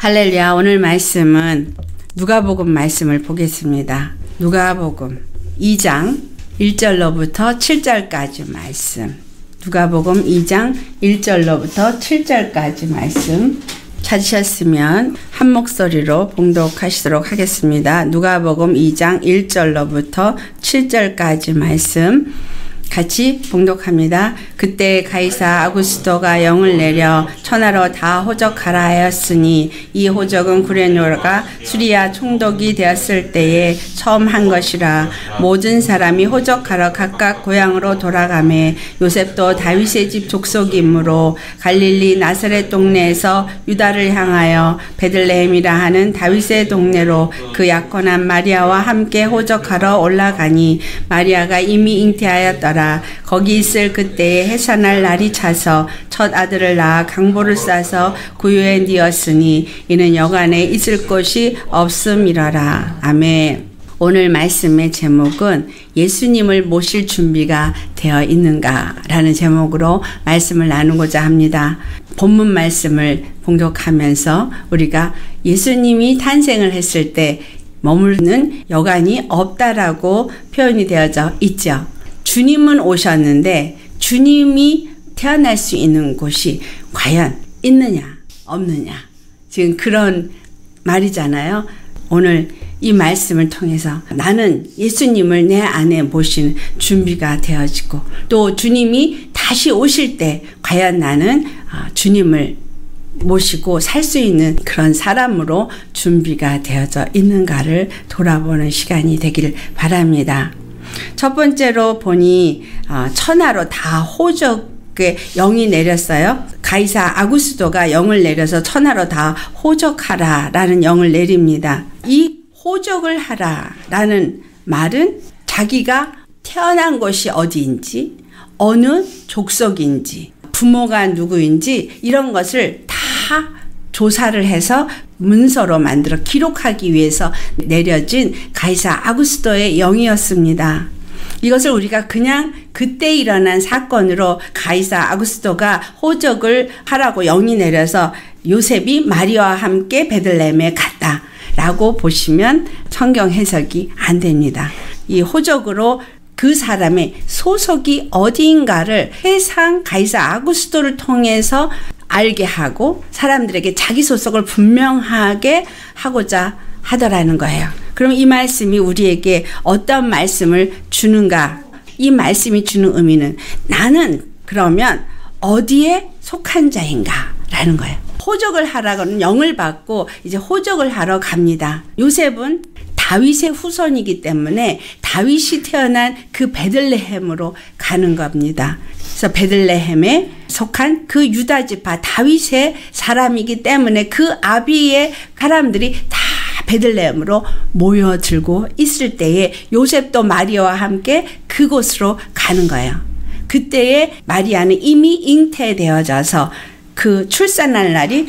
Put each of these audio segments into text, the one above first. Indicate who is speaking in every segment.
Speaker 1: 할렐루야. 오늘 말씀은 누가복음 말씀을 보겠습니다. 누가복음 2장 1절로부터 7절까지 말씀. 누가복음 2장 1절로부터 7절까지 말씀 찾으셨으면 한 목소리로 봉독하시도록 하겠습니다. 누가복음 2장 1절로부터 7절까지 말씀 같이 봉독합니다. 그때 가이사 아구스토가 영을 내려 천하로 다 호적하라 하였으니 이 호적은 구레뇨가 수리아 총독이 되었을 때에 처음 한 것이라. 모든 사람이 호적하러 각각 고향으로 돌아가매 요셉도 다윗의 집 족속이므로 갈릴리 나사렛 동네에서 유다를 향하여 베들레헴이라 하는 다윗의 동네로 그 약혼한 마리아와 함께 호적하러 올라가니 마리아가 이미 잉태하였더라. 거기 있을 그때에 해산할 날이 차서 첫 아들을 낳아 강보를 싸서 구유에 뉘었으니 이는 여간에 있을 곳이 없음이러라. 아멘. 오늘 말씀의 제목은 예수님을 모실 준비가 되어 있는가 라는 제목으로 말씀을 나누고자 합니다. 본문 말씀을 봉독하면서 우리가 예수님이 탄생을 했을 때 머무르는 여간이 없다라고 표현이 되어져 있죠. 주님은 오셨는데 주님이 태어날 수 있는 곳이 과연 있느냐 없느냐, 지금 그런 말이잖아요. 오늘 이 말씀을 통해서 나는 예수님을 내 안에 모시는 준비가 되어지고, 또 주님이 다시 오실 때 과연 나는 주님을 모시고 살 수 있는 그런 사람으로 준비가 되어져 있는가를 돌아보는 시간이 되길 바랍니다. 첫 번째로 보니 천하로 다 호적의 영이 내렸어요. 가이사 아구스토가 영을 내려서 천하로 다 호적하라 라는 영을 내립니다. 이 호적을 하라 라는 말은 자기가 태어난 곳이 어디인지, 어느 족속인지, 부모가 누구인지 이런 것을 다 조사를 해서 문서로 만들어 기록하기 위해서 내려진 가이사 아구스토의 영이었습니다. 이것을 우리가 그냥 그때 일어난 사건으로 가이사 아구스토가 호적을 하라고 영이 내려서 요셉이 마리아와 함께 베들레헴에 갔다 라고 보시면 성경 해석이 안 됩니다. 이 호적으로 그 사람의 소속이 어디인가를 해상 가이사 아구스토를 통해서 알게 하고 사람들에게 자기 소속을 분명하게 하고자 하더라는 거예요. 그럼 이 말씀이 우리에게 어떤 말씀을 주는가? 이 말씀이 주는 의미는 나는 그러면 어디에 속한 자인가? 라는 거예요. 호적을 하라고는 영을 받고 이제 호적을 하러 갑니다. 요셉은 다윗의 후손이기 때문에 다윗이 태어난 그 베들레헴으로 가는 겁니다. 그래서 베들레헴에 속한 그 유다 지파 다윗의 사람이기 때문에 그 아비의 사람들이 다 베들레헴으로 모여들고 있을 때에 요셉도 마리아와 함께 그곳으로 가는 거예요. 그때에 마리아는 이미 잉태되어져서 그 출산할 날이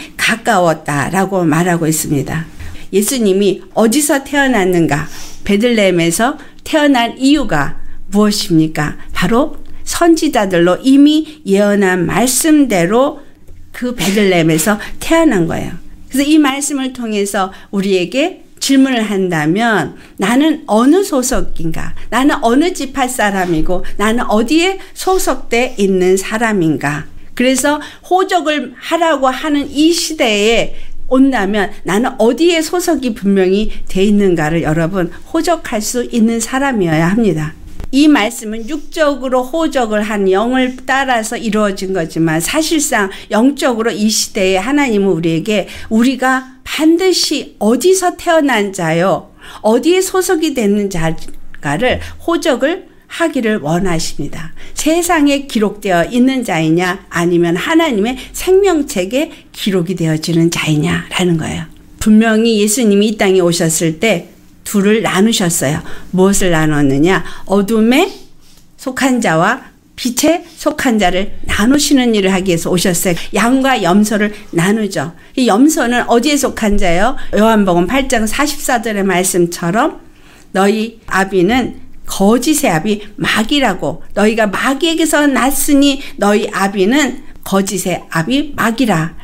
Speaker 1: 가까웠다라고 말하고 있습니다. 예수님이 어디서 태어났는가? 베들레헴에서 태어난 이유가 무엇입니까? 바로 선지자들로 이미 예언한 말씀대로 그 베들레헴에서 태어난 거예요. 그래서 이 말씀을 통해서 우리에게 질문을 한다면 나는 어느 소속인가? 나는 어느 지파 사람이고 나는 어디에 소속돼 있는 사람인가? 그래서 호적을 하라고 하는 이 시대에 온다면 나는 어디에 소속이 분명히 돼 있는가를 여러분 호적할 수 있는 사람이어야 합니다. 이 말씀은 육적으로 호적을 한 영을 따라서 이루어진 거지만 사실상 영적으로 이 시대에 하나님은 우리에게 우리가 반드시 어디서 태어난 자요, 어디에 소속이 되는 자가를 호적을 하기를 원하십니다. 세상에 기록되어 있는 자이냐 아니면 하나님의 생명책에 기록이 되어지는 자이냐라는 거예요. 분명히 예수님이 이 땅에 오셨을 때 둘을 나누셨어요. 무엇을 나눴느냐? 어둠에 속한 자와 빛에 속한 자를 나누시는 일을 하기 위해서 오셨어요. 양과 염소를 나누죠. 이 염소는 어디에 속한 자예요? 요한복음 8장 44절의 말씀처럼 너희 아비는 거짓의 아비 마귀라고, 너희가 마귀에게서 났으니 너희 아비는 거짓의 아비 마귀라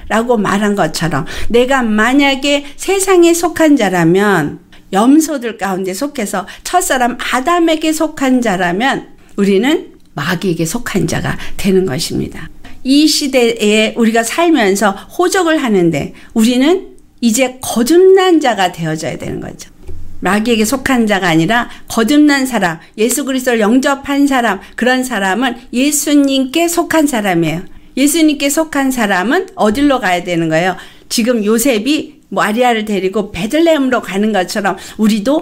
Speaker 1: 라고 말한 것처럼 내가 만약에 세상에 속한 자라면, 염소들 가운데 속해서 첫사람 아담에게 속한 자라면 우리는 마귀에게 속한 자가 되는 것입니다. 이 시대에 우리가 살면서 호적을 하는데 우리는 이제 거듭난 자가 되어져야 되는 거죠. 마귀에게 속한 자가 아니라 거듭난 사람, 예수 그리스도를 영접한 사람, 그런 사람은 예수님께 속한 사람이에요. 예수님께 속한 사람은 어디로 가야 되는 거예요? 지금 요셉이 마리아를 데리고 베들레헴으로 가는 것처럼 우리도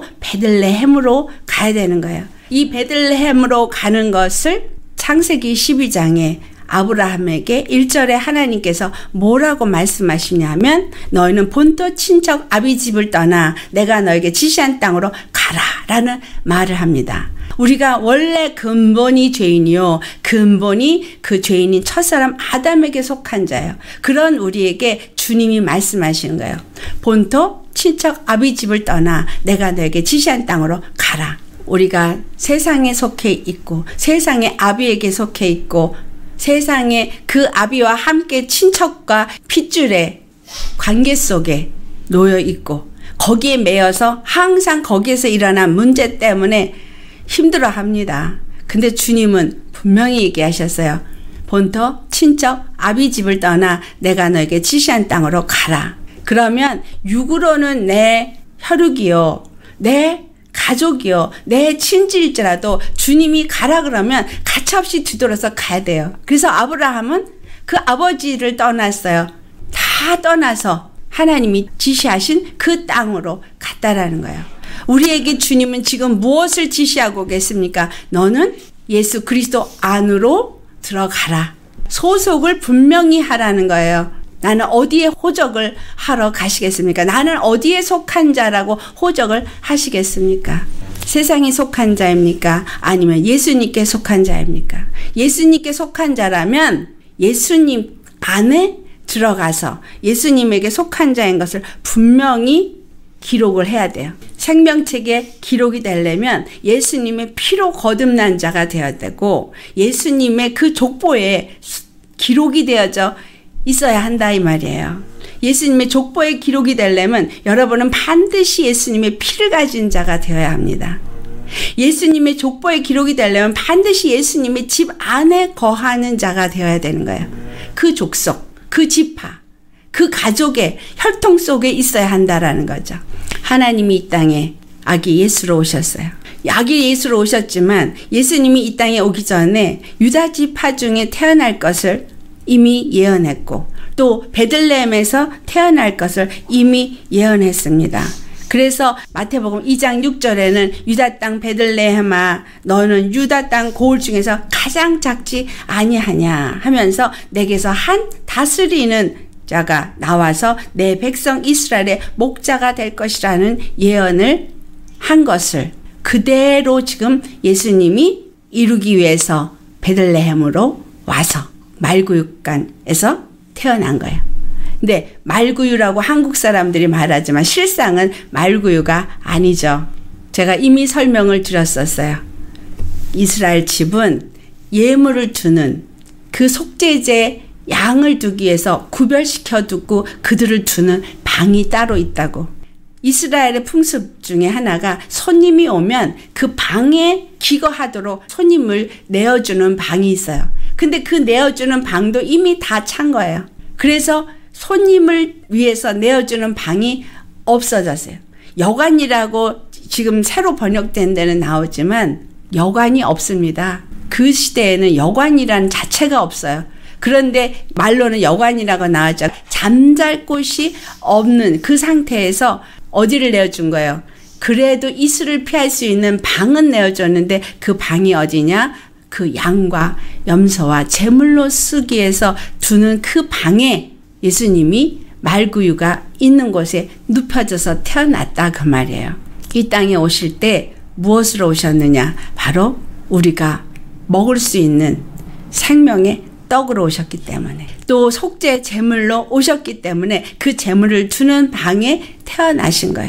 Speaker 1: 베들레헴으로 가야 되는 거예요. 이 베들레헴으로 가는 것을 창세기 12장에 아브라함에게 1절에 하나님께서 뭐라고 말씀하시냐면, 너희는 본토 친척 아비 집을 떠나 내가 너에게 지시한 땅으로 가라 라는 말을 합니다. 우리가 원래 근본이 죄인이요, 근본이 그 죄인인 첫사람 아담에게 속한 자예요. 그런 우리에게 주님이 말씀하시는 거예요. 본토 친척 아비 집을 떠나 내가 너에게 지시한 땅으로 가라. 우리가 세상에 속해 있고 세상의 아비에게 속해 있고 세상에 그 아비와 함께 친척과 핏줄의 관계 속에 놓여 있고 거기에 매여서 항상 거기에서 일어난 문제 때문에 힘들어 합니다. 근데 주님은 분명히 얘기하셨어요. 본토 친척 아비 집을 떠나 내가 너에게 지시한 땅으로 가라. 그러면 육으로는 내 혈육이요, 내 가족이요, 내 친지일지라도 주님이 가라 그러면 가차없이 뒤돌아서 가야 돼요. 그래서 아브라함은 그 아버지를 떠났어요. 다 떠나서 하나님이 지시하신 그 땅으로 갔다라는 거예요. 우리에게 주님은 지금 무엇을 지시하고 계십니까? 너는 예수 그리스도 안으로 들어가라. 소속을 분명히 하라는 거예요. 나는 어디에 호적을 하러 가시겠습니까? 나는 어디에 속한 자라고 호적을 하시겠습니까? 세상에 속한 자입니까? 아니면 예수님께 속한 자입니까? 예수님께 속한 자라면 예수님 안에 들어가서 예수님에게 속한 자인 것을 분명히 기록을 해야 돼요. 생명책에 기록이 되려면 예수님의 피로 거듭난 자가 되어야 되고 예수님의 그 족보에 기록이 되어져 있어야 한다 이 말이에요. 예수님의 족보에 기록이 되려면 여러분은 반드시 예수님의 피를 가진 자가 되어야 합니다. 예수님의 족보에 기록이 되려면 반드시 예수님의 집 안에 거하는 자가 되어야 되는 거예요. 그 족속, 그 지파, 그 가족의 혈통 속에 있어야 한다라는 거죠. 하나님이 이 땅에 아기 예수로 오셨어요. 아기 예수로 오셨지만 예수님이 이 땅에 오기 전에 유다 지파 중에 태어날 것을 이미 예언했고 또 베들레헴에서 태어날 것을 이미 예언했습니다. 그래서 마태복음 2장 6절에는 유다 땅 베들레헴아 너는 유다 땅 고을 중에서 가장 작지 아니하냐 하면서 내게서 한 다스리는 자가 나와서 내 백성 이스라엘의 목자가 될 것이라는 예언을 한 것을 그대로 지금 예수님이 이루기 위해서 베들레헴으로 와서 말구육간에서 태어난 거예요. 근데 말구유라고 한국 사람들이 말하지만 실상은 말구유가 아니죠. 제가 이미 설명을 드렸었어요. 이스라엘 집은 예물을 두는 그 속죄제 양을 두기 위해서 구별시켜 두고 그들을 두는 방이 따로 있다고. 이스라엘의 풍습 중에 하나가 손님이 오면 그 방에 기거하도록 손님을 내어주는 방이 있어요. 근데 그 내어주는 방도 이미 다 찬 거예요. 그래서 손님을 위해서 내어주는 방이 없어졌어요. 여관이라고 지금 새로 번역된 데는 나오지만 여관이 없습니다. 그 시대에는 여관이라는 자체가 없어요. 그런데 말로는 여관이라고 나왔죠. 잠잘 곳이 없는 그 상태에서 어디를 내어준 거예요? 그래도 이슬을 피할 수 있는 방은 내어줬는데 그 방이 어디냐? 그 양과 염소와 제물로 쓰기 위해서 두는 그 방에 예수님이 말구유가 있는 곳에 눕혀져서 태어났다 그 말이에요. 이 땅에 오실 때 무엇으로 오셨느냐? 바로 우리가 먹을 수 있는 생명의 떡으로 오셨기 때문에 또 속죄 제물로 오셨기 때문에 그 제물을 두는 방에 태어나신 거예요.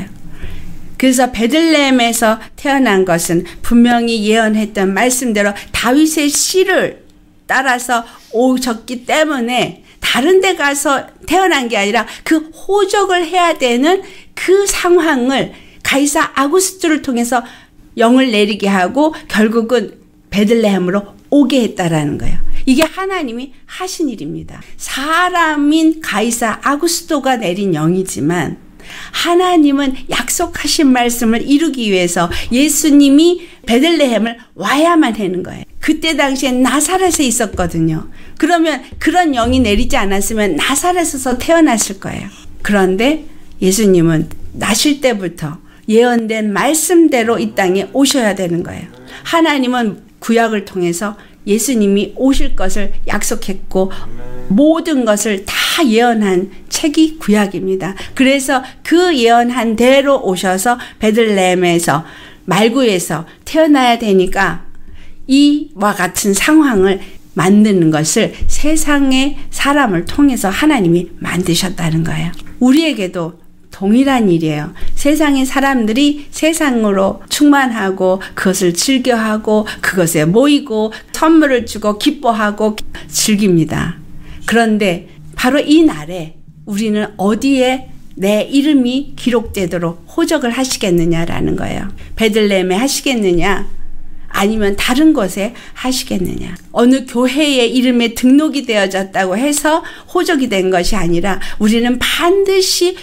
Speaker 1: 그래서 베들레헴에서 태어난 것은 분명히 예언했던 말씀대로 다윗의 씨를 따라서 오셨기 때문에 다른 데 가서 태어난 게 아니라 그 호적을 해야 되는 그 상황을 가이사 아구스토를 통해서 영을 내리게 하고 결국은 베들레헴으로 오게 했다라는 거예요. 이게 하나님이 하신 일입니다. 사람인 가이사 아구스토가 내린 영이지만 하나님은 약속하신 말씀을 이루기 위해서 예수님이 베들레헴을 와야만 하는 거예요. 그때 당시엔 나사렛에 있었거든요. 그러면 그런 영이 내리지 않았으면 나사렛에서 태어났을 거예요. 그런데 예수님은 나실 때부터 예언된 말씀대로 이 땅에 오셔야 되는 거예요. 하나님은 구약을 통해서 예수님이 오실 것을 약속했고 모든 것을 다 예언한 책이 구약입니다. 그래서 그 예언한 대로 오셔서 베들레헴에서 말구에서 태어나야 되니까 이와 같은 상황을 만드는 것을 세상의 사람을 통해서 하나님이 만드셨다는 거예요. 우리에게도 동일한 일이에요. 세상의 사람들이 세상으로 충만하고 그것을 즐겨하고 그것에 모이고 선물을 주고 기뻐하고 즐깁니다. 그런데 바로 이 날에 우리는 어디에 내 이름이 기록되도록 호적을 하시겠느냐라는 거예요. 베들레헴에 하시겠느냐? 아니면 다른 곳에 하시겠느냐? 어느 교회의 이름에 등록이 되어졌다고 해서 호적이 된 것이 아니라 우리는 반드시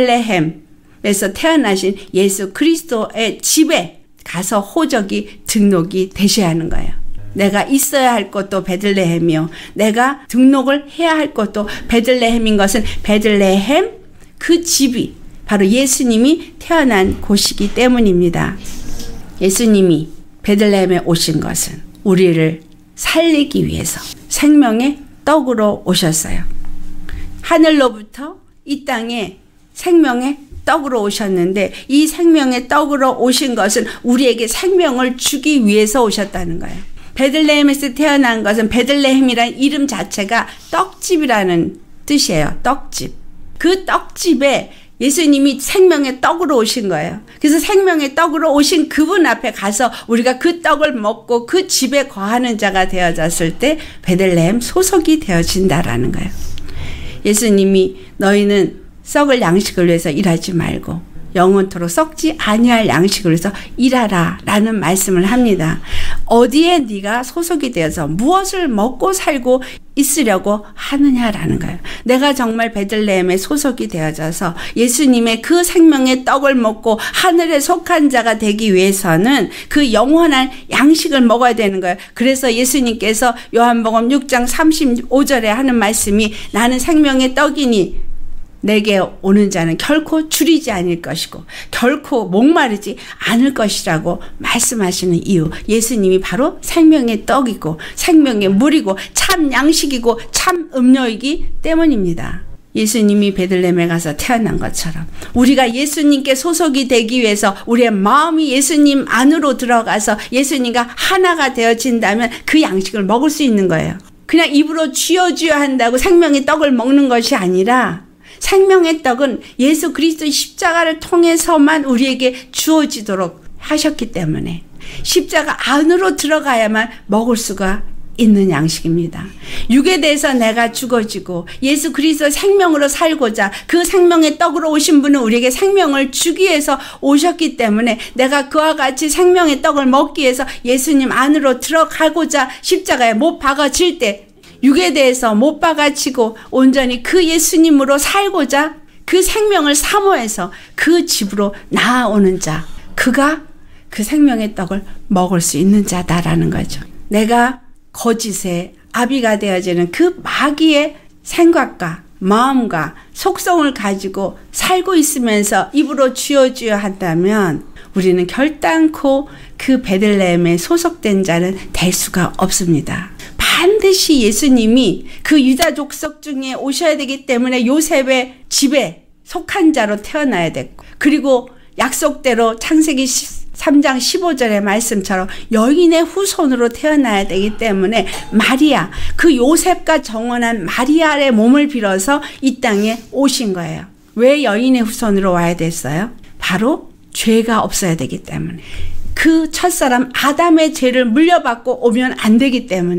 Speaker 1: 베들레헴에서 태어나신 예수 그리스도의 집에 가서 호적이 등록이 되셔야 하는 거예요. 내가 있어야 할 곳도 베들레헴이요. 내가 등록을 해야 할 곳도 베들레헴인 것은 베들레헴 그 집이 바로 예수님이 태어난 곳이기 때문입니다. 예수님이 베들레헴에 오신 것은 우리를 살리기 위해서 생명의 떡으로 오셨어요. 하늘로부터 이 땅에 생명의 떡으로 오셨는데 이 생명의 떡으로 오신 것은 우리에게 생명을 주기 위해서 오셨다는 거예요. 베들레헴에서 태어난 것은 베들레헴이라는 이름 자체가 떡집이라는 뜻이에요. 떡집. 그 떡집에 예수님이 생명의 떡으로 오신 거예요. 그래서 생명의 떡으로 오신 그분 앞에 가서 우리가 그 떡을 먹고 그 집에 거하는 자가 되어졌을 때 베들레헴 소속이 되어진다라는 거예요. 예수님이 너희는 썩을 양식을 위해서 일하지 말고 영원토록 썩지 아니할 양식을 위해서 일하라 라는 말씀을 합니다. 어디에 네가 소속이 되어서 무엇을 먹고 살고 있으려고 하느냐라는 거예요. 내가 정말 베들레헴에 소속이 되어져서 예수님의 그 생명의 떡을 먹고 하늘에 속한 자가 되기 위해서는 그 영원한 양식을 먹어야 되는 거예요. 그래서 예수님께서 요한복음 6장 35절에 하는 말씀이 나는 생명의 떡이니 내게 오는 자는 결코 줄이지 않을 것이고 결코 목마르지 않을 것이라고 말씀하시는 이유, 예수님이 바로 생명의 떡이고 생명의 물이고 참 양식이고 참 음료이기 때문입니다. 예수님이 베들레헴에 가서 태어난 것처럼 우리가 예수님께 소속이 되기 위해서 우리의 마음이 예수님 안으로 들어가서 예수님과 하나가 되어진다면 그 양식을 먹을 수 있는 거예요. 그냥 입으로 쥐어줘야 한다고 생명의 떡을 먹는 것이 아니라 생명의 떡은 예수 그리스도의 십자가를 통해서만 우리에게 주어지도록 하셨기 때문에 십자가 안으로 들어가야만 먹을 수가 있는 양식입니다. 육에 대해서 내가 죽어지고 예수 그리스도 생명으로 살고자 그 생명의 떡으로 오신 분은 우리에게 생명을 주기 위해서 오셨기 때문에 내가 그와 같이 생명의 떡을 먹기 위해서 예수님 안으로 들어가고자 십자가에 못 박아질 때 육에 대해서 못 박아치고 온전히 그 예수님으로 살고자 그 생명을 사모해서 그 집으로 나아오는 자, 그가 그 생명의 떡을 먹을 수 있는 자다라는 거죠. 내가 거짓의 아비가 되어지는 그 마귀의 생각과 마음과 속성을 가지고 살고 있으면서 입으로 쥐어줘야 한다면 우리는 결단코 그 베들레헴에 소속된 자는 될 수가 없습니다. 반드시 예수님이 그 유다 족속 중에 오셔야 되기 때문에 요셉의 집에 속한 자로 태어나야 됐고, 그리고 약속대로 창세기 3장 15절의 말씀처럼 여인의 후손으로 태어나야 되기 때문에 마리아, 그 요셉과 정혼한 마리아의 몸을 빌어서 이 땅에 오신 거예요. 왜 여인의 후손으로 와야 됐어요? 바로 죄가 없어야 되기 때문에, 그 첫사람 아담의 죄를 물려받고 오면 안 되기 때문에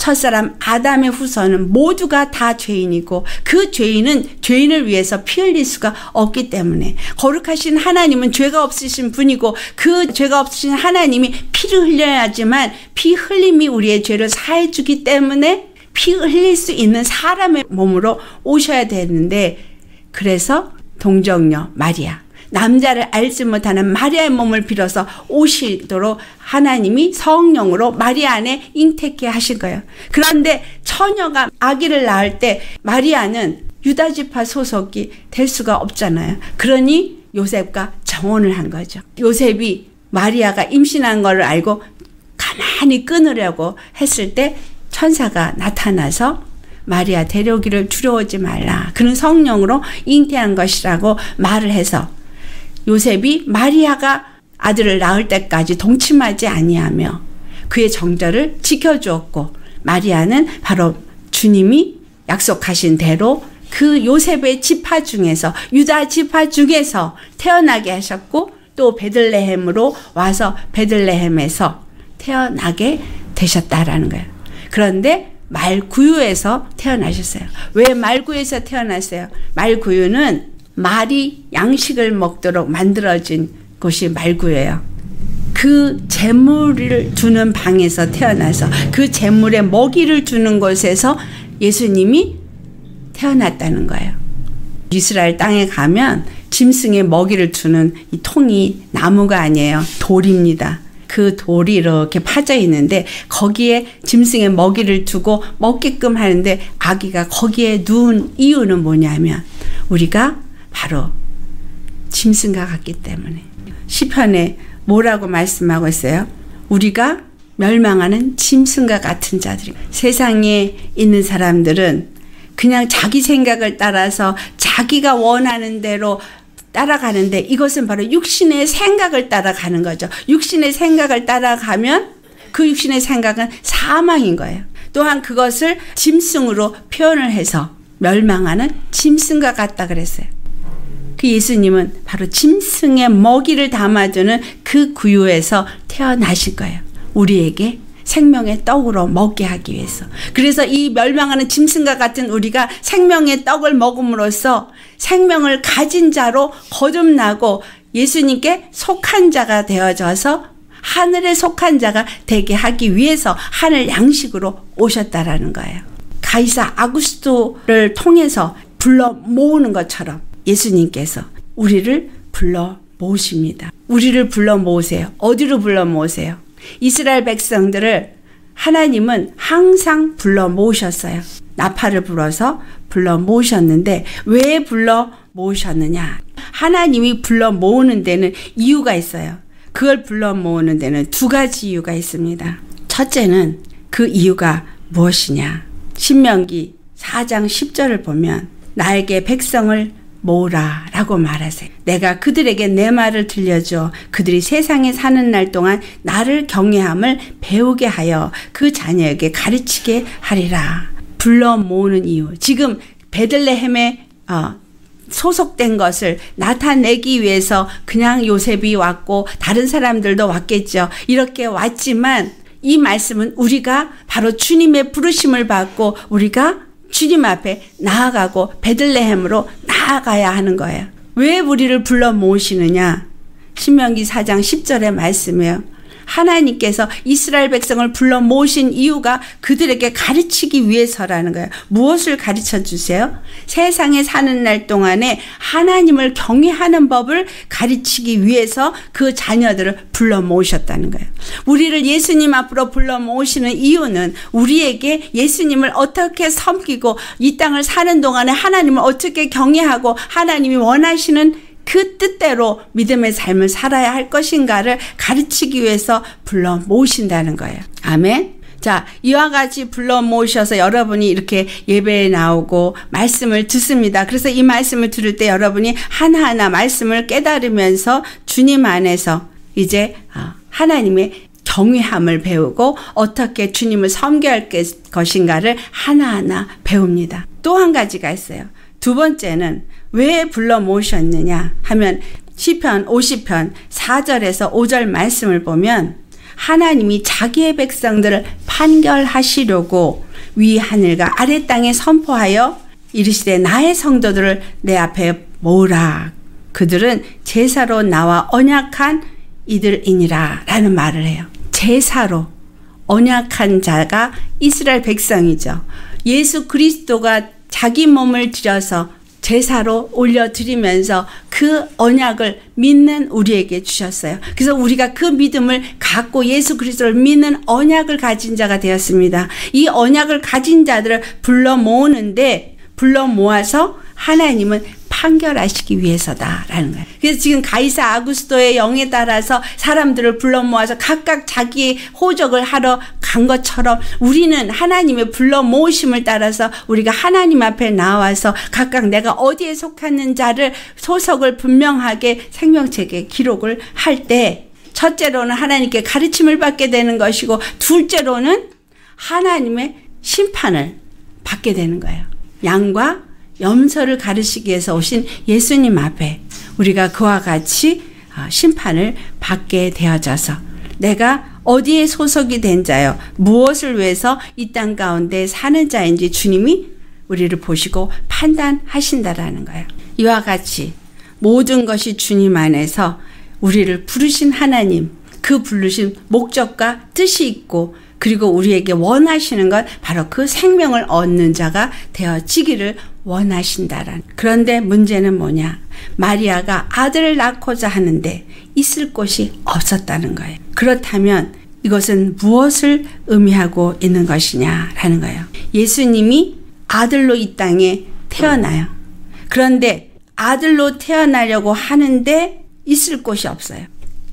Speaker 1: 첫사람 아담의 후손은 모두가 다 죄인이고 그 죄인은 죄인을 위해서 피 흘릴 수가 없기 때문에 거룩하신 하나님은 죄가 없으신 분이고 그 죄가 없으신 하나님이 피를 흘려야지만 피 흘림이 우리의 죄를 사해 주기 때문에 피 흘릴 수 있는 사람의 몸으로 오셔야 되는데 그래서 동정녀 마리아 남자를 알지 못하는 마리아의 몸을 빌어서 오시도록 하나님이 성령으로 마리아 안에 잉태케 하신 거예요. 그런데 처녀가 아기를 낳을 때 마리아는 유다지파 소속이 될 수가 없잖아요. 그러니 요셉과 정혼을 한 거죠. 요셉이 마리아가 임신한 걸 알고 가만히 끊으려고 했을 때 천사가 나타나서 마리아 데려오기를 두려워하지 말라. 그는 성령으로 잉태한 것이라고 말을 해서 요셉이 마리아가 아들을 낳을 때까지 동침하지 아니하며 그의 정절을 지켜주었고 마리아는 바로 주님이 약속하신 대로 그 요셉의 지파 중에서 유다 지파 중에서 태어나게 하셨고 또 베들레헴으로 와서 베들레헴에서 태어나게 되셨다라는 거예요. 그런데 말구유에서 태어나셨어요. 왜 말구유에서 태어났어요? 말구유는 말이 양식을 먹도록 만들어진 곳이 말구예요. 그 재물을 주는 방에서 태어나서 그 재물에 먹이를 주는 곳에서 예수님이 태어났다는 거예요. 이스라엘 땅에 가면 짐승에 먹이를 주는 이 통이 나무가 아니에요. 돌입니다. 그 돌이 이렇게 파져 있는데 거기에 짐승의 먹이를 두고 먹게끔 하는데 아기가 거기에 누운 이유는 뭐냐면 우리가 바로 짐승과 같기 때문에 시편에 뭐라고 말씀하고 있어요? 우리가 멸망하는 짐승과 같은 자들이 세상에 있는 사람들은 그냥 자기 생각을 따라서 자기가 원하는 대로 따라가는데 이것은 바로 육신의 생각을 따라가는 거죠. 육신의 생각을 따라가면 그 육신의 생각은 사망인 거예요. 또한 그것을 짐승으로 표현을 해서 멸망하는 짐승과 같다 그랬어요. 그 예수님은 바로 짐승의 먹이를 담아주는 그 구유에서 태어나실 거예요. 우리에게 생명의 떡으로 먹게 하기 위해서. 그래서 이 멸망하는 짐승과 같은 우리가 생명의 떡을 먹음으로써 생명을 가진 자로 거듭나고 예수님께 속한 자가 되어져서 하늘에 속한 자가 되게 하기 위해서 하늘 양식으로 오셨다라는 거예요. 가이사 아구스토를 통해서 불러 모으는 것처럼 예수님께서 우리를 불러 모으십니다. 우리를 불러 모으세요. 어디로 불러 모으세요? 이스라엘 백성들을 하나님은 항상 불러 모으셨어요. 나팔을 불어서 불러 모으셨는데 왜 불러 모으셨느냐? 하나님이 불러 모으는 데는 이유가 있어요. 그걸 불러 모으는 데는 두 가지 이유가 있습니다. 첫째는 그 이유가 무엇이냐? 신명기 4장 10절을 보면 나에게 백성을 모으라 라고 말하세요. 내가 그들에게 내 말을 들려줘 그들이 세상에 사는 날 동안 나를 경외함을 배우게 하여 그 자녀에게 가르치게 하리라. 불러 모으는 이유. 지금 베들레헴에 소속된 것을 나타내기 위해서 그냥 요셉이 왔고 다른 사람들도 왔겠죠. 이렇게 왔지만 이 말씀은 우리가 바로 주님의 부르심을 받고 우리가 주님 앞에 나아가고 베들레헴으로 나아가야 하는 거예요. 왜 우리를 불러 모으시느냐? 신명기 4장 10절의 말씀이에요. 하나님께서 이스라엘 백성을 불러 모으신 이유가 그들에게 가르치기 위해서라는 거예요. 무엇을 가르쳐 주세요? 세상에 사는 날 동안에 하나님을 경외하는 법을 가르치기 위해서 그 자녀들을 불러 모으셨다는 거예요. 우리를 예수님 앞으로 불러 모으시는 이유는 우리에게 예수님을 어떻게 섬기고 이 땅을 사는 동안에 하나님을 어떻게 경외하고 하나님이 원하시는 그 뜻대로 믿음의 삶을 살아야 할 것인가를 가르치기 위해서 불러 모으신다는 거예요. 아멘. 자, 이와 같이 불러 모으셔서 여러분이 이렇게 예배에 나오고 말씀을 듣습니다. 그래서 이 말씀을 들을 때 여러분이 하나하나 말씀을 깨달으면서 주님 안에서 이제 하나님의 경외함을 배우고 어떻게 주님을 섬겨야 할 것인가를 하나하나 배웁니다. 또 한 가지가 있어요. 두 번째는 왜 불러 모으셨느냐 하면 시편 50편 4절에서 5절 말씀을 보면 하나님이 자기의 백성들을 판결하시려고 위 하늘과 아래 땅에 선포하여 이르시되 나의 성도들을 내 앞에 모으라. 그들은 제사로 나와 언약한 이들이니라 라는 말을 해요. 제사로 언약한 자가 이스라엘 백성이죠. 예수 그리스도가 자기 몸을 들여서 제사로 올려드리면서 그 언약을 믿는 우리에게 주셨어요. 그래서 우리가 그 믿음을 갖고 예수 그리스도를 믿는 언약을 가진 자가 되었습니다. 이 언약을 가진 자들을 불러 모으는데 불러 모아서 하나님은 판결하시기 위해서다라는 거예요. 그래서 지금 가이사 아구스토의 영에 따라서 사람들을 불러 모아서 각각 자기의 호적을 하러 간 것처럼 우리는 하나님의 불러 모으심을 따라서 우리가 하나님 앞에 나와서 각각 내가 어디에 속하는 자를 소속을 분명하게 생명책에 기록을 할 때 첫째로는 하나님께 가르침을 받게 되는 것이고 둘째로는 하나님의 심판을 받게 되는 거예요. 양과 염소를 가르치기 위해서 오신 예수님 앞에 우리가 그와 같이 심판을 받게 되어져서 내가 어디에 소속이 된 자요 무엇을 위해서 이 땅 가운데 사는 자인지 주님이 우리를 보시고 판단하신다라는 거예요. 이와 같이 모든 것이 주님 안에서 우리를 부르신 하나님, 그 부르신 목적과 뜻이 있고 그리고 우리에게 원하시는 건 바로 그 생명을 얻는 자가 되어지기를 원하신다라는. 그런데 문제는 뭐냐? 마리아가 아들을 낳고자 하는데 있을 곳이 없었다는 거예요. 그렇다면 이것은 무엇을 의미하고 있는 것이냐라는 거예요. 예수님이 아들로 이 땅에 태어나요. 그런데 아들로 태어나려고 하는데 있을 곳이 없어요.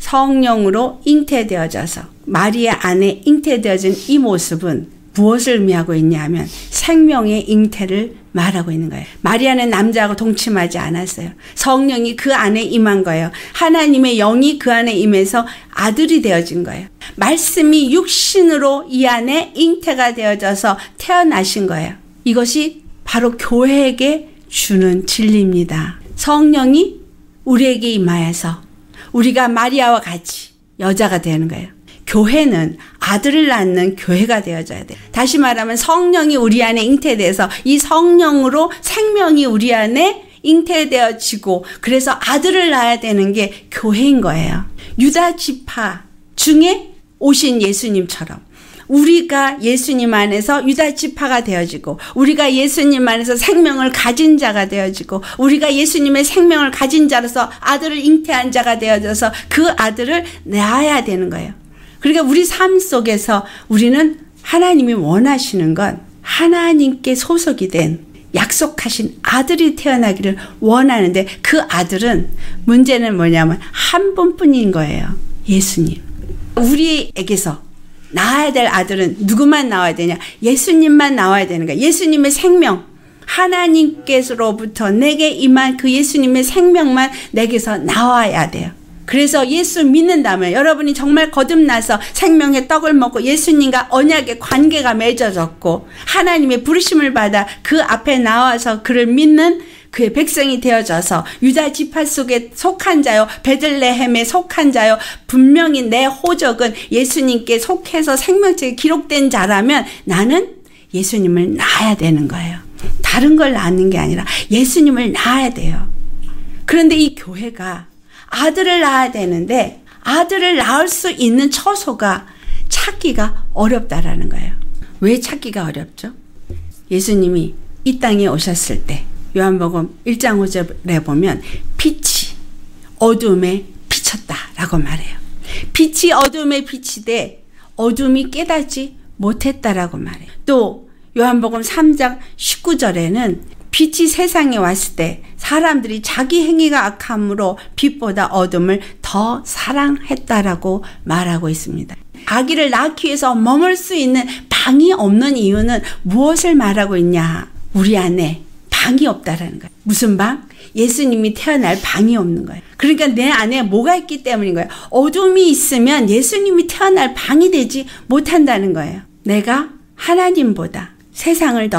Speaker 1: 성령으로 잉태되어져서 마리아 안에 잉태되어진 이 모습은 무엇을 의미하고 있냐면 생명의 잉태를 말하고 있는 거예요. 마리아는 남자하고 동침하지 않았어요. 성령이 그 안에 임한 거예요. 하나님의 영이 그 안에 임해서 아들이 되어진 거예요. 말씀이 육신으로 이 안에 잉태가 되어져서 태어나신 거예요. 이것이 바로 교회에게 주는 진리입니다. 성령이 우리에게 임하여서 우리가 마리아와 같이 여자가 되는 거예요. 교회는 아들을 낳는 교회가 되어져야 돼요. 다시 말하면 성령이 우리 안에 잉태돼서 이 성령으로 생명이 우리 안에 잉태되어지고 그래서 아들을 낳아야 되는 게 교회인 거예요. 유다 지파 중에 오신 예수님처럼 우리가 예수님 안에서 유다 지파가 되어지고 우리가 예수님 안에서 생명을 가진 자가 되어지고 우리가 예수님의 생명을 가진 자로서 아들을 잉태한 자가 되어져서 그 아들을 낳아야 되는 거예요. 그러니까 우리 삶 속에서 우리는 하나님이 원하시는 건 하나님께 소속이 된 약속하신 아들이 태어나기를 원하는데 그 아들은 문제는 뭐냐면 한 분뿐인 거예요. 예수님. 우리에게서 낳아야 될 아들은 누구만 나와야 되냐? 예수님만 나와야 되는 거야. 예수님의 생명, 하나님께서로부터 내게 임한 그 예수님의 생명만 내게서 나와야 돼요. 그래서 예수 믿는다면 여러분이 정말 거듭나서 생명의 떡을 먹고 예수님과 언약의 관계가 맺어졌고 하나님의 부르심을 받아 그 앞에 나와서 그를 믿는 그의 백성이 되어져서 유다 지파 속에 속한 자요 베들레헴에 속한 자요 분명히 내 호적은 예수님께 속해서 생명책에 기록된 자라면 나는 예수님을 낳아야 되는 거예요. 다른 걸 낳는 게 아니라 예수님을 낳아야 돼요. 그런데 이 교회가 아들을 낳아야 되는데 아들을 낳을 수 있는 처소가 찾기가 어렵다라는 거예요. 왜 찾기가 어렵죠? 예수님이 이 땅에 오셨을 때 요한복음 1장 5절에 보면 빛이 어둠에 비쳤다라고 말해요. 빛이 어둠에 비치되 어둠이 깨닫지 못했다라고 말해요. 또 요한복음 3장 19절에는 빛이 세상에 왔을 때 사람들이 자기 행위가 악함으로 빛보다 어둠을 더 사랑했다라고 말하고 있습니다. 아기를 낳기 위해서 머물 수 있는 방이 없는 이유는 무엇을 말하고 있냐? 우리 안에 방이 없다라는 거예요. 무슨 방? 예수님이 태어날 방이 없는 거예요. 그러니까 내 안에 뭐가 있기 때문인 거예요. 어둠이 있으면 예수님이 태어날 방이 되지 못한다는 거예요. 내가 하나님보다 세상을 더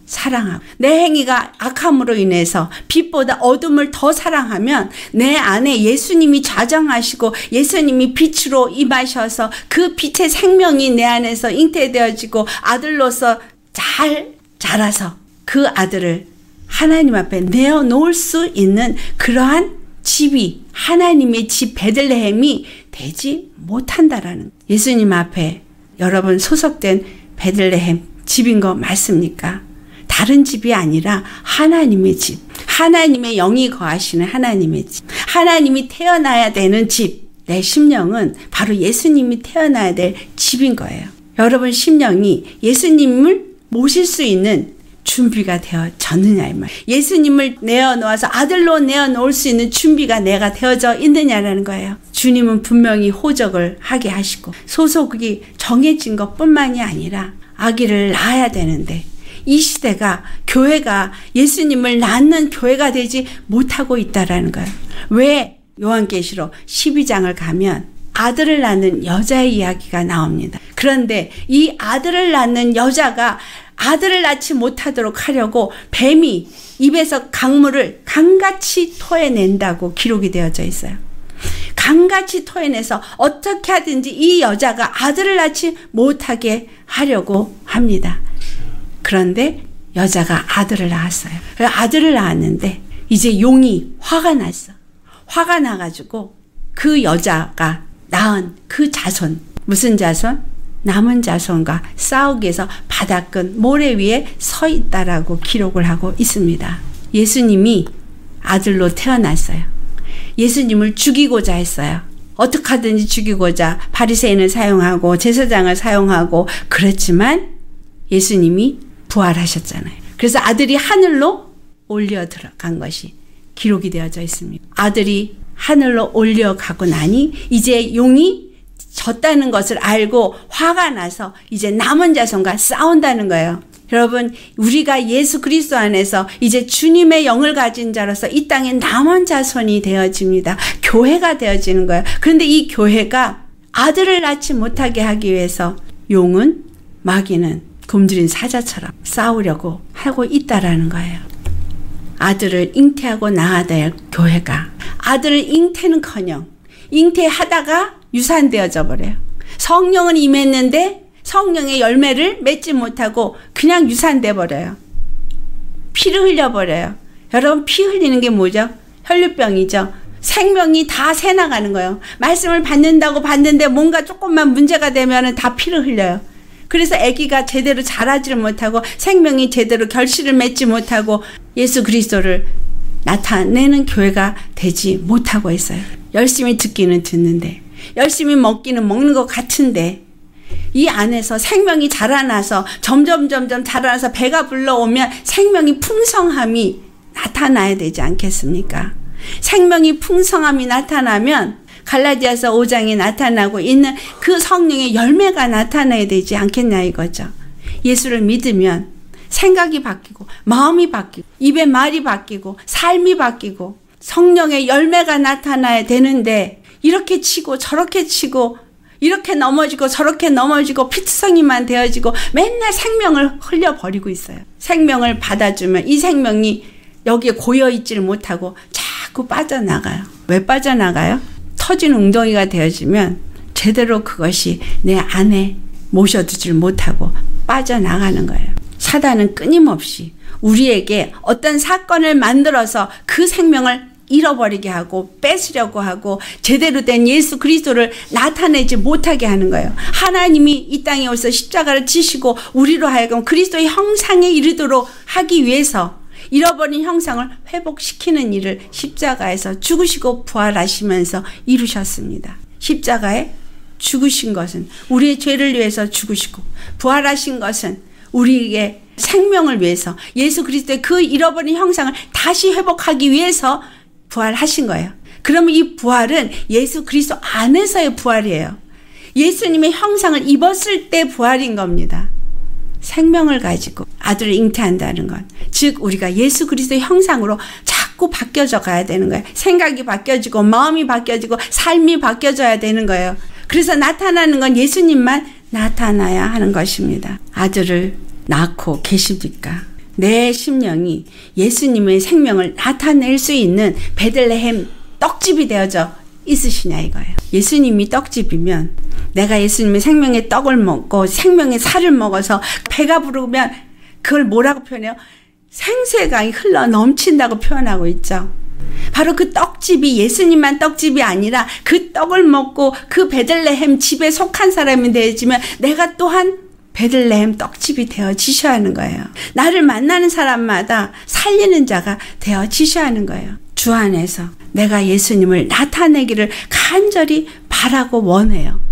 Speaker 1: 사랑하고 내 행위가 악함으로 인해서 빛보다 어둠을 더 사랑하면 내 안에 예수님이 좌정하시고 예수님이 빛으로 임하셔서 그 빛의 생명이 내 안에서 잉태되어지고 아들로서 잘 자라서 그 아들을 하나님 앞에 내어놓을 수 있는 그러한 집이 하나님의 집 베들레헴이 되지 못한다라는 예수님 앞에 여러분 소속된 베들레헴 집인 거 맞습니까? 다른 집이 아니라 하나님의 집, 하나님의 영이 거하시는 하나님의 집, 하나님이 태어나야 되는 집, 내 심령은 바로 예수님이 태어나야 될 집인 거예요. 여러분 심령이 예수님을 모실 수 있는 준비가 되어졌느냐 이 말. 예수님을 내어놓아서 아들로 내어놓을 수 있는 준비가 내가 되어져 있느냐라는 거예요. 주님은 분명히 호적을 하게 하시고 소속이 정해진 것뿐만이 아니라 아기를 낳아야 되는데 이 시대가 교회가 예수님을 낳는 교회가 되지 못하고 있다라는 거예요. 왜? 요한계시록 12장을 가면 아들을 낳는 여자의 이야기가 나옵니다. 그런데 이 아들을 낳는 여자가 아들을 낳지 못하도록 하려고 뱀이 입에서 강물을 강같이 토해낸다고 기록이 되어져 있어요. 강같이 토해내서 어떻게 하든지 이 여자가 아들을 낳지 못하게 하려고 합니다. 그런데 여자가 아들을 낳았어요. 아들을 낳았는데 이제 용이 화가 났어. 화가 나가지고 그 여자가 낳은 그 자손, 무슨 자손? 남은 자손과 싸우기 위해서 바닥근 모래 위에 서 있다라고 기록을 하고 있습니다. 예수님이 아들로 태어났어요. 예수님을 죽이고자 했어요. 어떻게 하든지 죽이고자 바리새인을 사용하고 제사장을 사용하고 그렇지만 예수님이 부활하셨잖아요. 그래서 아들이 하늘로 올려 들어간 것이 기록이 되어져 있습니다. 아들이 하늘로 올려가고 나니 이제 용이 졌다는 것을 알고 화가 나서 이제 남은 자손과 싸운다는 거예요. 여러분 우리가 예수 그리스도 안에서 이제 주님의 영을 가진 자로서 이 땅에 남은 자손이 되어집니다. 교회가 되어지는 거예요. 그런데 이 교회가 아들을 낳지 못하게 하기 위해서 용은 마귀는 굶주린 사자처럼 싸우려고 하고 있다라는 거예요. 아들을 잉태하고 낳아야 될 교회가 아들을 잉태는커녕 잉태하다가 유산되어져 버려요. 성령은 임했는데 성령의 열매를 맺지 못하고 그냥 유산돼 버려요. 피를 흘려버려요. 여러분 피 흘리는 게 뭐죠? 혈류병이죠. 생명이 다 새나가는 거예요. 말씀을 받는다고 받는데 뭔가 조금만 문제가 되면 다 피를 흘려요. 그래서 아기가 제대로 자라지를 못하고 생명이 제대로 결실을 맺지 못하고 예수 그리스도를 나타내는 교회가 되지 못하고 있어요. 열심히 듣기는 듣는데 열심히 먹기는 먹는 것 같은데 이 안에서 생명이 자라나서 점점 자라나서 배가 불러오면 생명이 풍성함이 나타나야 되지 않겠습니까? 생명이 풍성함이 나타나면 갈라디아서 5장에 나타나고 있는 그 성령의 열매가 나타나야 되지 않겠냐 이거죠. 예수를 믿으면 생각이 바뀌고 마음이 바뀌고 입의 말이 바뀌고 삶이 바뀌고 성령의 열매가 나타나야 되는데 이렇게 치고 저렇게 치고 이렇게 넘어지고 저렇게 넘어지고 피투성이만 되어지고 맨날 생명을 흘려버리고 있어요. 생명을 받아주면 이 생명이 여기에 고여있지를 못하고 자꾸 빠져나가요. 왜 빠져나가요? 터진 웅덩이가 되어지면 제대로 그것이 내 안에 모셔두질 못하고 빠져나가는 거예요. 사단은 끊임없이 우리에게 어떤 사건을 만들어서 그 생명을 잃어버리게 하고 뺏으려고 하고 제대로 된 예수 그리스도를 나타내지 못하게 하는 거예요. 하나님이 이 땅에 오셔서 십자가를 지시고 우리로 하여금 그리스도의 형상에 이르도록 하기 위해서 잃어버린 형상을 회복시키는 일을 십자가에서 죽으시고 부활하시면서 이루셨습니다. 십자가에 죽으신 것은 우리의 죄를 위해서 죽으시고 부활하신 것은 우리의 생명을 위해서 예수 그리스도의 그 잃어버린 형상을 다시 회복하기 위해서 부활하신 거예요. 그러면 이 부활은 예수 그리스도 안에서의 부활이에요. 예수님의 형상을 입었을 때 부활인 겁니다. 생명을 가지고 아들을 잉태한다는 건 즉 우리가 예수 그리스도의 형상으로 자꾸 바뀌어져 가야 되는 거예요. 생각이 바뀌어지고 마음이 바뀌어지고 삶이 바뀌어져야 되는 거예요. 그래서 나타나는 건 예수님만 나타나야 하는 것입니다. 아들을 낳고 계십니까? 내 심령이 예수님의 생명을 나타낼 수 있는 베들레헴 떡집이 되어져 있으시냐 이거예요. 예수님이 떡집이면 내가 예수님의 생명의 떡을 먹고 생명의 살을 먹어서 배가 부르면 그걸 뭐라고 표현해요? 생수의 흘러 넘친다고 표현하고 있죠. 바로 그 떡집이 예수님만 떡집이 아니라 그 떡을 먹고 그 베들레헴 집에 속한 사람이 되어지면 내가 또한 베들레헴 떡집이 되어지셔야 하는 거예요. 나를 만나는 사람마다 살리는 자가 되어지셔야 하는 거예요. 주 안에서 내가 예수님을 나타내기를 간절히 바라고 원해요.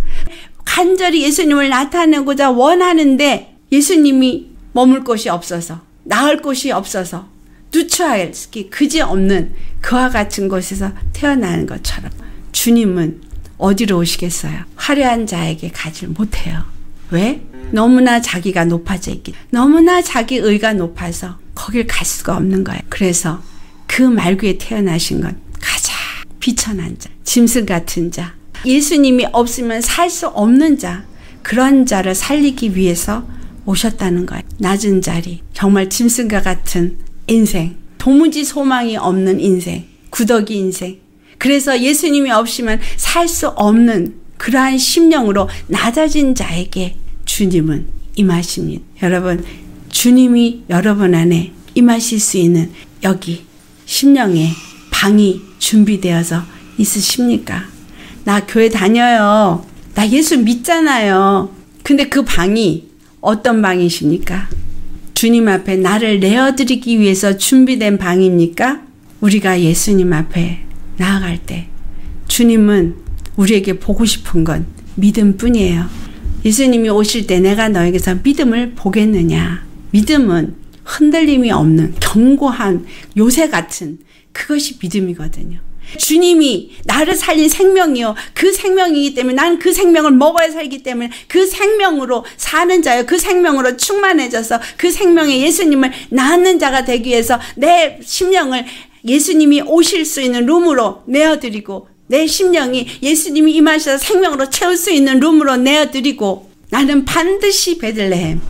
Speaker 1: 간절히 예수님을 나타내고자 원하는데 예수님이 머물 곳이 없어서 나을 곳이 없어서 누추할 그지없는 그와 같은 곳에서 태어나는 것처럼 주님은 어디로 오시겠어요? 화려한 자에게 가지 못해요. 왜? 너무나 자기가 높아져 있기, 너무나 자기 의가 높아서 거길 갈 수가 없는 거예요. 그래서 그 말구에 태어나신 건 가장 비천한 자, 짐승 같은 자, 예수님이 없으면 살 수 없는 자, 그런 자를 살리기 위해서 오셨다는 거예요. 낮은 자리, 정말 짐승과 같은 인생, 도무지 소망이 없는 인생, 구더기 인생. 그래서 예수님이 없으면 살 수 없는 그러한 심령으로 낮아진 자에게 주님은 임하십니다. 여러분, 주님이 여러분 안에 임하실 수 있는 여기 심령에 방이 준비되어서 있으십니까? 나 교회 다녀요. 나 예수 믿잖아요. 근데 그 방이 어떤 방이십니까? 주님 앞에 나를 내어드리기 위해서 준비된 방입니까? 우리가 예수님 앞에 나아갈 때 주님은 우리에게 보고 싶은 건 믿음뿐이에요. 예수님이 오실 때 내가 너에게서 믿음을 보겠느냐. 믿음은 흔들림이 없는 견고한 요새 같은 그것이 믿음이거든요. 주님이 나를 살린 생명이요. 그 생명이기 때문에 나는 그 생명을 먹어야 살기 때문에 그 생명으로 사는 자요. 그 생명으로 충만해져서 그 생명에 예수님을 낳는 자가 되기 위해서 내 심령을 예수님이 오실 수 있는 룸으로 내어드리고 내 심령이 예수님이 임하셔서 생명으로 채울 수 있는 룸으로 내어드리고 나는 반드시 베들레헴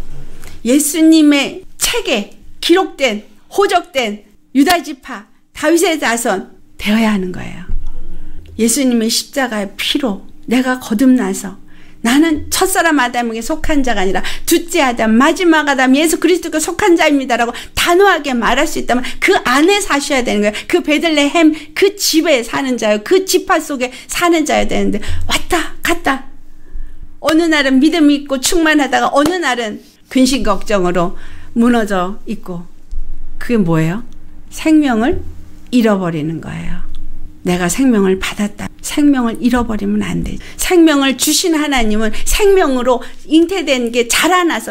Speaker 1: 예수님의 책에 기록된 호적된 유다지파 다윗의 자손 되어야 하는 거예요. 예수님의 십자가의 피로 내가 거듭나서 나는 첫사람 아담에게 속한 자가 아니라 둘째 아담, 마지막 아담, 예수 그리스도께 속한 자입니다라고 단호하게 말할 수 있다면 그 안에 사셔야 되는 거예요. 그 베들레헴 그 집에 사는 자요. 그 지파 속에 사는 자여야 되는데 왔다 갔다 어느 날은 믿음이 있고 충만하다가 어느 날은 근심 걱정으로 무너져 있고 그게 뭐예요? 생명을 잃어버리는 거예요. 내가 생명을 받았다. 생명을 잃어버리면 안 돼. 생명을 주신 하나님은 생명으로 잉태된 게 자라나서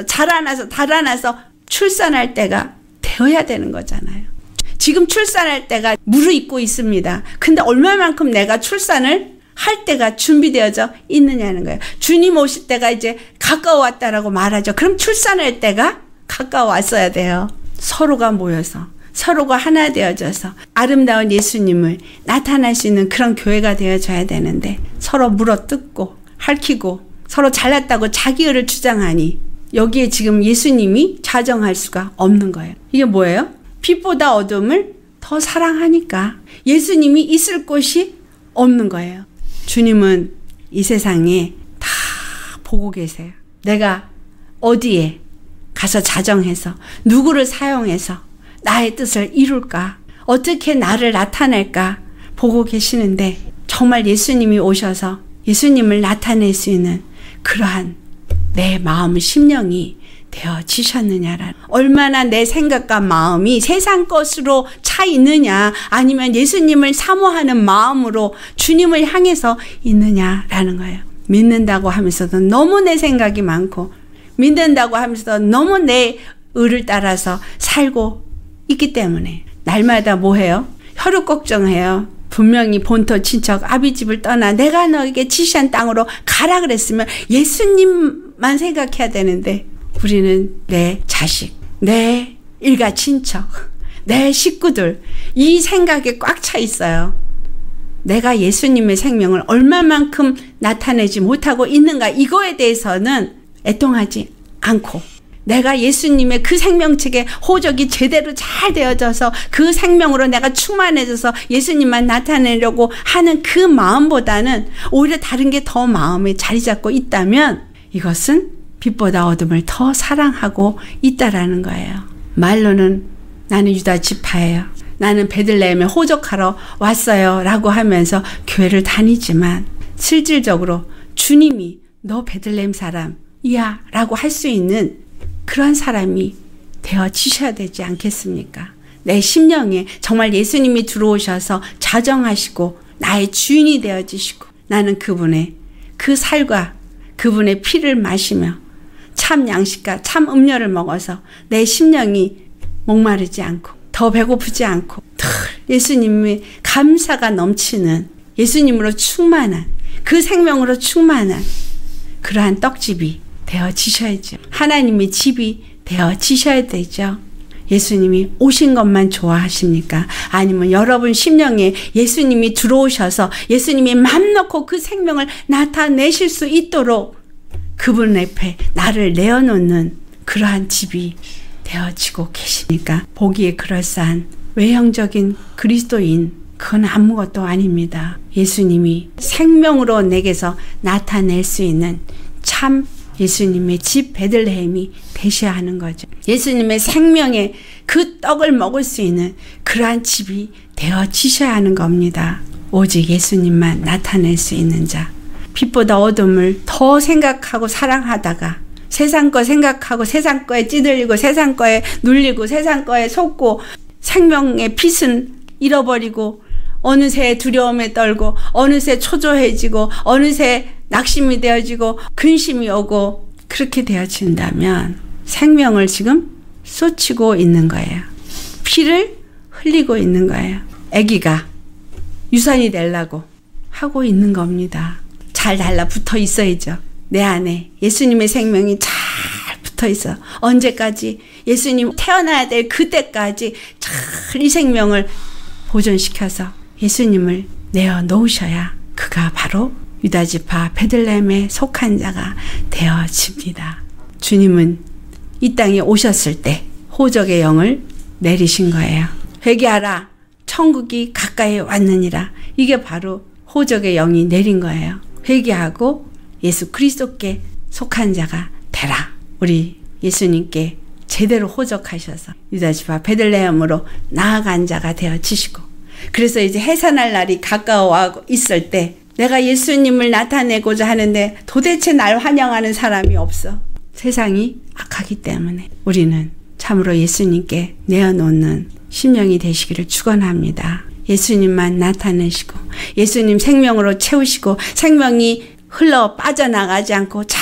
Speaker 1: 출산할 때가 되어야 되는 거잖아요. 지금 출산할 때가 무르익고 있습니다. 근데 얼마만큼 내가 출산을 할 때가 준비되어져 있느냐는 거예요. 주님 오실 때가 이제 가까워왔다라고 말하죠. 그럼 출산할 때가 가까워왔어야 돼요. 서로가 모여서 서로가 하나 되어져서 아름다운 예수님을 나타날 수 있는 그런 교회가 되어져야 되는데 서로 물어뜯고 핥히고 서로 잘났다고 자기 의를 주장하니 여기에 지금 예수님이 좌정할 수가 없는 거예요. 이게 뭐예요? 빛보다 어둠을 더 사랑하니까 예수님이 있을 곳이 없는 거예요. 주님은 이 세상에 다 보고 계세요. 내가 어디에 가서 자정해서 누구를 사용해서 나의 뜻을 이룰까? 어떻게 나를 나타낼까? 보고 계시는데 정말 예수님이 오셔서 예수님을 나타낼 수 있는 그러한 내 마음, 심령이 되어지셨느냐라는 얼마나 내 생각과 마음이 세상 것으로 차 있느냐 아니면 예수님을 사모하는 마음으로 주님을 향해서 있느냐라는 거예요. 믿는다고 하면서도 너무 내 생각이 많고 믿는다고 하면서도 너무 내 의를 따라서 살고 있기 때문에 날마다 뭐 해요? 혈육 걱정해요. 분명히 본토 친척 아비집을 떠나 내가 너에게 지시한 땅으로 가라 그랬으면 예수님만 생각해야 되는데 우리는 내 자식, 내 일가 친척, 내 식구들 이 생각에 꽉 차 있어요. 내가 예수님의 생명을 얼마만큼 나타내지 못하고 있는가 이거에 대해서는 애통하지 않고 내가 예수님의 그 생명책에 호적이 제대로 잘 되어져서 그 생명으로 내가 충만해져서 예수님만 나타내려고 하는 그 마음보다는 오히려 다른 게 더 마음에 자리 잡고 있다면 이것은 빛보다 어둠을 더 사랑하고 있다라는 거예요. 말로는 나는 유다 지파예요. 나는 베들레헴에 호적하러 왔어요. 라고 하면서 교회를 다니지만 실질적으로 주님이 너 베들레헴 사람이야 라고 할 수 있는 그런 사람이 되어지셔야 되지 않겠습니까? 내 심령에 정말 예수님이 들어오셔서 자정하시고 나의 주인이 되어지시고 나는 그분의 그 살과 그분의 피를 마시며 참 양식과 참 음료를 먹어서 내 심령이 목마르지 않고 더 배고프지 않고 늘 예수님의 감사가 넘치는 예수님으로 충만한 그 생명으로 충만한 그러한 떡집이 되어지셔야죠. 하나님의 집이 되어지셔야 되죠. 예수님이 오신 것만 좋아하십니까? 아니면 여러분 심령에 예수님이 들어오셔서 예수님이 맘 놓고 그 생명을 나타내실 수 있도록 그분 앞에 나를 내어놓는 그러한 집이 되어지고 계십니까? 보기에 그럴싸한 외형적인 그리스도인 그건 아무것도 아닙니다. 예수님이 생명으로 내게서 나타낼 수 있는 참 예수님의 집 베들레헴이 되셔야 하는 거죠. 예수님의 생명의 그 떡을 먹을 수 있는 그러한 집이 되어지셔야 하는 겁니다. 오직 예수님만 나타낼 수 있는 자. 빛보다 어둠을 더 생각하고 사랑하다가 세상 거 생각하고 세상 거에 찌들리고 세상 거에 눌리고 세상 거에 속고 생명의 빛은 잃어버리고 어느새 두려움에 떨고 어느새 초조해지고 어느새 낙심이 되어지고 근심이 오고 그렇게 되어진다면 생명을 지금 쏟치고 있는 거예요. 피를 흘리고 있는 거예요. 아기가 유산이 되려고 하고 있는 겁니다. 잘 달라붙어 있어야죠. 내 안에 예수님의 생명이 잘 붙어 있어. 언제까지? 예수님 태어나야 될 그때까지 잘 이 생명을 보존시켜서 예수님을 내어 놓으셔야 그가 바로 유다지파 베들레헴에 속한 자가 되어집니다. 주님은 이 땅에 오셨을 때 호적의 영을 내리신 거예요. 회개하라 천국이 가까이 왔느니라. 이게 바로 호적의 영이 내린 거예요. 회개하고 예수 그리스도께 속한 자가 되라. 우리 예수님께 제대로 호적하셔서 유다지파 베들레헴으로 나아간 자가 되어지시고 그래서 이제 해산할 날이 가까워 있을 때 내가 예수님을 나타내고자 하는데 도대체 날 환영하는 사람이 없어. 세상이 악하기 때문에 우리는 참으로 예수님께 내어놓는 심령이 되시기를 축원합니다. 예수님만 나타내시고 예수님 생명으로 채우시고 생명이 흘러 빠져나가지 않고 잘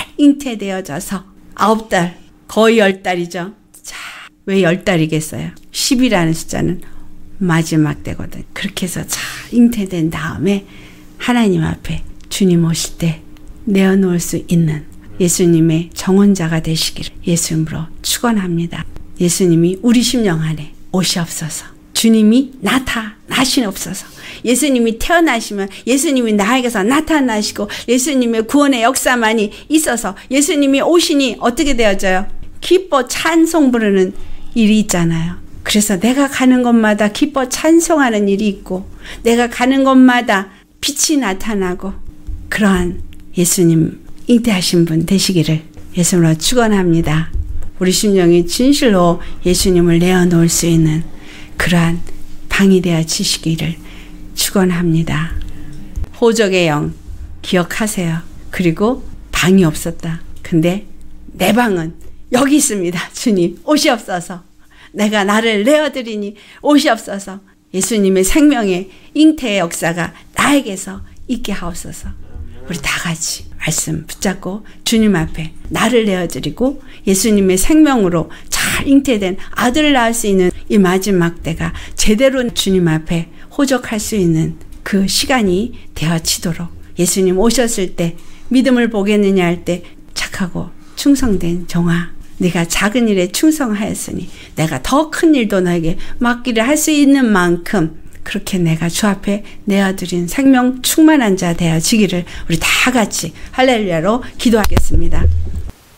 Speaker 1: 잉태되어져서 9달 거의 10달이죠. 자, 왜 10달이겠어요? 10이라는 숫자는 마지막 때거든. 그렇게 해서 잘 잉태된 다음에 하나님 앞에 주님 오실 때 내어놓을 수 있는 예수님의 정혼자가 되시기를 예수님으로 축원합니다. 예수님이 우리 심령 안에 오시옵소서. 주님이 나타나시옵소서. 예수님이 태어나시면 예수님이 나에게서 나타나시고 예수님의 구원의 역사만이 있어서 예수님이 오시니 어떻게 되어져요? 기뻐 찬송 부르는 일이 있잖아요. 그래서 내가 가는 곳마다 기뻐 찬송하는 일이 있고 내가 가는 곳마다 빛이 나타나고 그러한 예수님 잉태하신 분 되시기를 예수님으로 축원합니다. 우리 심령이 진실로 예수님을 내어놓을 수 있는 그러한 방이 되어지시기를 축원합니다. 호적의 영 기억하세요. 그리고 방이 없었다. 근데 내 방은 여기 있습니다. 주님 오시옵소서. 내가 나를 내어드리니 오시옵소서. 예수님의 생명의 잉태의 역사가 나에게서 있게 하옵소서. 우리 다 같이 말씀 붙잡고 주님 앞에 나를 내어드리고 예수님의 생명으로 잘 잉태된 아들을 낳을 수 있는 이 마지막 때가 제대로 주님 앞에 호적할 수 있는 그 시간이 되어지도록 예수님 오셨을 때 믿음을 보겠느냐 할 때 착하고 충성된 종아 네가 작은 일에 충성하였으니 내가 더 큰 일도 너에게 맡기를 할 수 있는 만큼 그렇게 내가 주 앞에 내어드린 생명 충만한 자 되어지기를 우리 다 같이 할렐루야로 기도하겠습니다.